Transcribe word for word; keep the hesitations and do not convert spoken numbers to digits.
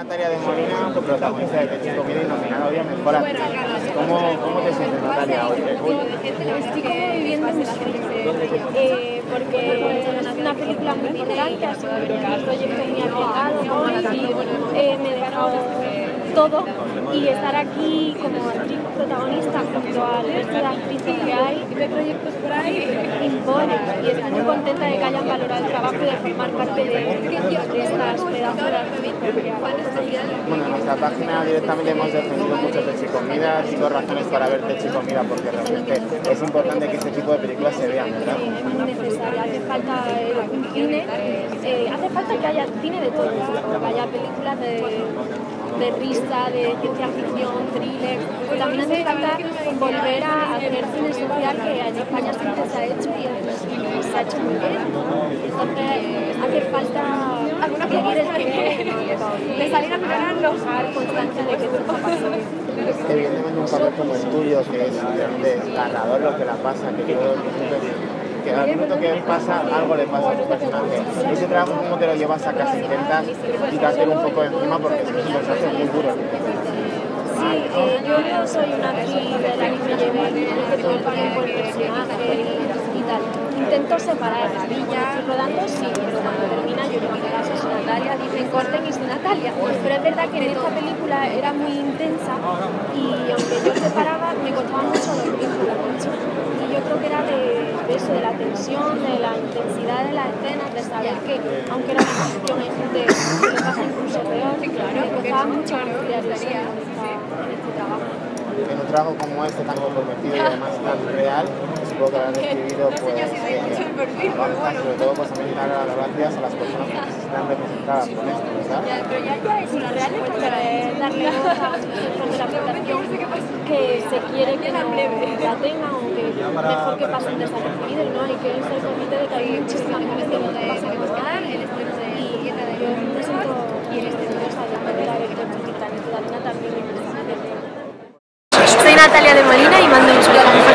Natalia de Molina, tu protagonista de Techo y Comida y nominada hoy a Mejor Actriz. ¿Cómo, ¿Cómo te sientes, Natalia, hoy? Estoy como viviendo mis eh, porque es una película muy importante, ha sido un proyecto muy arriesgado, y eh, me he dejado todo, y estar aquí como actriz protagonista junto al resto de actrices que hay de proyectos por ahí impone, y estoy muy contenta de que hayan valorado el trabajo y de formar parte de, de estas pedazos de Bueno, en nuestra página directamente hemos defendido mucho Techo y Comida, cinco razones para ver Techo y Comida, porque realmente es importante que este tipo de películas se vean, ¿verdad? Sí, es muy necesario, hace falta eh, un cine, eh, hace falta que haya cine de todo, que haya películas de, de risa, de ciencia ficción, thriller, pero también hace falta volver a hacer cine social que en España siempre se ha hecho y se ha hecho muy bien. Entonces hace falta seguir el de salir a mirar los constancia de que esto está pasando. Evidentemente un papel como el tuyo, que es realmente desgarrador lo que la pasa, que todo que al momento que pasa, algo le pasa a tu personaje. Ese trabajo, ¿cómo te lo llevas a casa? Intentas quitártelo un poco de encima porque es un personaje muy duro. Sí, eh, yo no soy una actriz de la que me lleve todo el tiempo el personaje y, y tal. Intento separar la villa, rodando sí, pero cuando termina yo en mi caso soy Natalia, dicen corten y soy Natalia. Pero es verdad que en esta película era muy intensa y aunque yo separaba, me costaba mucho dormir por la noche. Y yo creo que era de, de eso, de la tensión, de la intensidad de las escenas, de saber que aunque era una ficción hay gente que lo pasa incluso peor, me costaba mucho conciliar eso en este trabajo. En un trabajo como este, tan comprometido y además tan real, supongo que habrán recibido pues, eh, sobre todo pues también dar las gracias a las personas que están representadas con esto, ¿verdad? Pero ya ya es una real cuestión de darle voz a un sector de la población que se quiere que no la tengan o que mejor que pasen desapercibido, y no hay que ser consciente de que hay muchísimas cosas que no pasan por nada, y yo me siento bien orgullosa de poder haber hecho esta granito de arena también. Soy Natalia de Molina y mando un saludo.